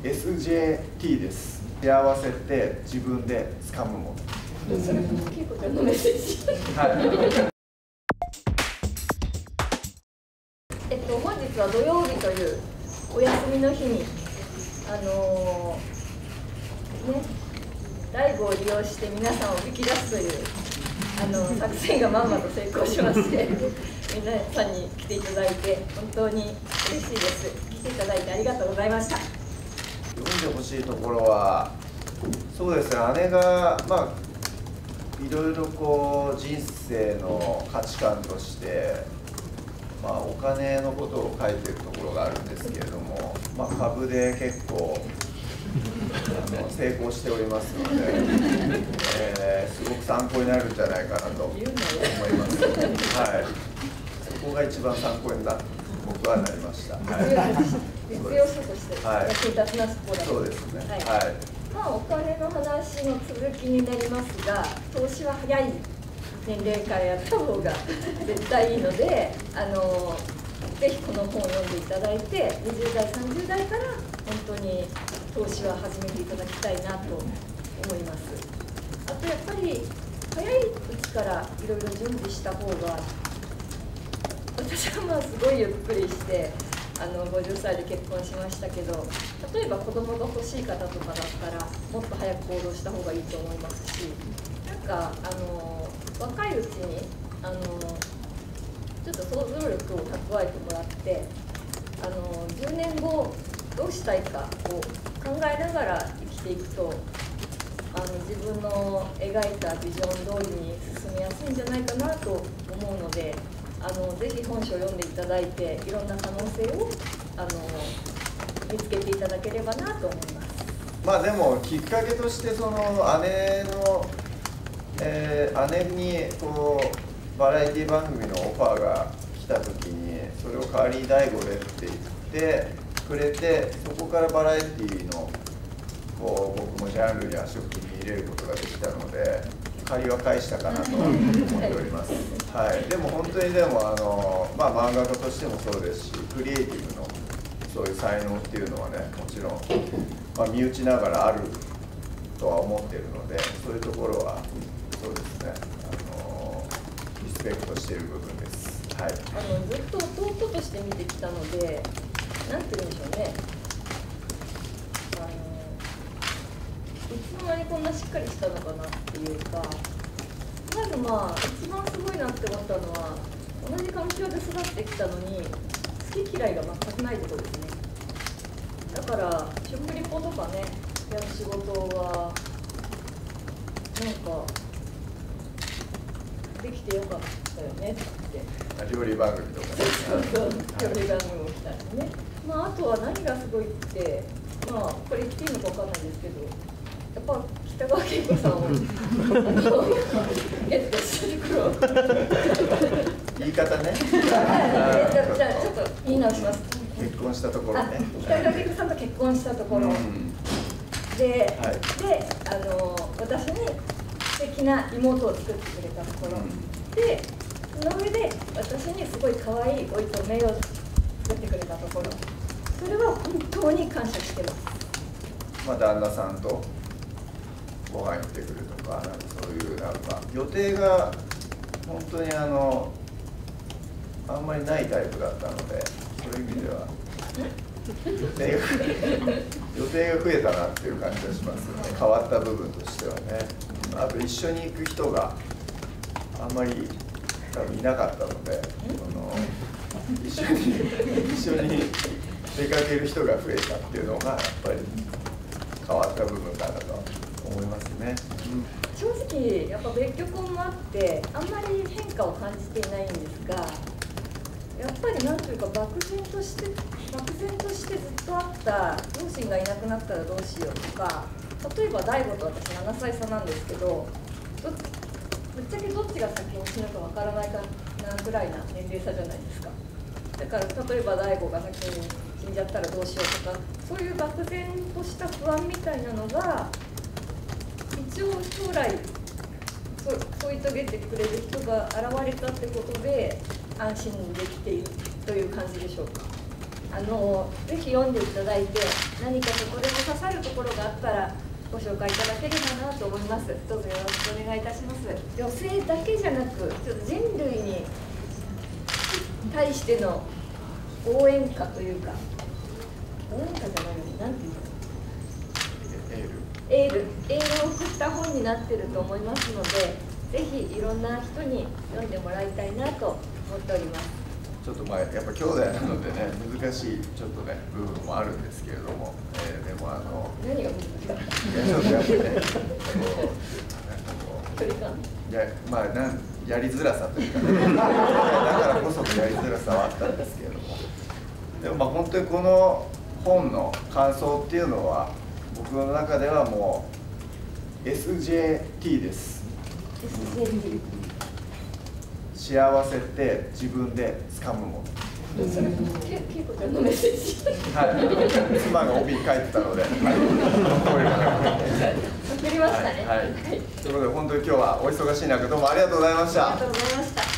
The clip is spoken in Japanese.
SJT です。幸せって自分で掴むもの。 それも恵子ちゃんのメッセージ。 はい。 本日は土曜日というお休みの日にライブを利用して皆さんを引き出すという作戦がまんまと成功しまして皆さんに来ていただいて本当に嬉しいです。来ていただいてありがとうございました。 読んでほしいところはそうですね、姉がいろいろこう人生の価値観としてお金のことを書いてるところがあるんですけれども、株で結構成功しておりますので、すごく参考になるんじゃないかなと思います。はい、そこが一番参考に僕はなりました。 実用書として役に立つなそこだと。 そうですね。はい。 お金の話の続きになりますが、投資は早い年齢からやった方が絶対いいので、ぜひこの本を読んでいただいて、20代、30代から本当に投資は始めていただきたいなと思います。あとやっぱり早いうちからいろいろ準備した方が、私はすごいゆっくりして50歳で結婚しましたけど、例えば子供が欲しい方とかだったらもっと早く行動した方がいいと思いますし、若いうちにちょっと想像力を蓄えてもらって、10年後どうしたいかを考えながら生きていくと自分の描いたビジョン通りに進みやすいんじゃないかなと思うので、ぜひ本書を読んでいただいていろんな可能性を見つけていただければなと思います。 でもきっかけとして姉にこうバラエティ番組のオファーが来た時にそれを代わりに大悟でって言ってくれて、そこからバラエティのこう僕もジャンルに足を踏み入れることができたので、借りは返したかなと思っております。はい、でも本当に漫画家としてもそうですし、クリエイティブのそういう才能っていうのはね、もちろん、身内ながらあるとは思っているので、そういうところはそうですね、リスペクトしている部分です。はい、 ずっと弟として見てきたので、なんて言うんでしょうね、いつの間にこんなしっかりしたのかなっていうか、まず一番すごいなって思ったのは、同じ環境で育ってきたのに好き嫌いが全くないところですね。だから食リポとかねやる仕事はできてよかったよねって。 料理番組とかね。 料理番組も来たりね。あとは何がすごいって、これ言っていいのか分かんないですけど、やっぱ北川景子さんをゲットしてる頃。 言い方ね。 じゃあちょっと言い直します。 結婚したところね。 北川景子さんと結婚したところ。で、私に素敵な妹を作ってくれたところ。で、その上で私にすごい可愛いおいとめを作ってくれたところ。それは本当に感謝してます。 旦那さんとご飯行ってくるとか、そういう予定が本当にあんまりないタイプだったので、そういう意味では予定が増えたなっていう感じがしますよね。変わった部分としてはね。あと一緒に行く人があんまり多分いなかったので、一緒に出かける人が増えたっていうのがやっぱり変わった部分かなと思いますね。 正直やっぱ別居婚もあってあんまり変化を感じていないんですが、やっぱりなんというか漠然としてずっとあった両親がいなくなったらどうしようとか、例えば大悟と私7歳差なんですけど、ぶっちゃけどっちが先に死ぬかわからないかなぐらいな年齢差じゃないですか。だから例えば大悟が先に死んじゃったらどうしようとか、そういう漠然とした不安みたいなのが一応将来添い遂げてくれる人が現れたってことで安心できているという感じでしょうか。 ぜひ読んでいただいて、何かそこでも刺さるところがあったらご紹介いただければなと思います。どうぞよろしくお願いいたします。女性だけじゃなく、ちょっと人類に対しての応援歌というか、応援歌じゃないのに何て言うの、エールを送った本になってると思いますので、ぜひいろんな人に読んでもらいたいなと思っております。 ちょっとやっぱ兄弟なのでね、難しいちょっとね部分もあるんですけれども、でも何が難しかった？ いやちょっとやっぱね、 距離感。 やりづらさというかね、だからこそのやりづらさはあったんですけれども、でも本当にこの本の感想っていうのは僕の中ではもう SJT です。 SJT。 幸せって自分で掴むもの。 それ恵子ちゃんのメッセージ。 はい。妻が帯に書いてたので、はい。 送りましたね。 はい。ということで本当に今日はお忙しい中どうもありがとうございました。 ありがとうございました。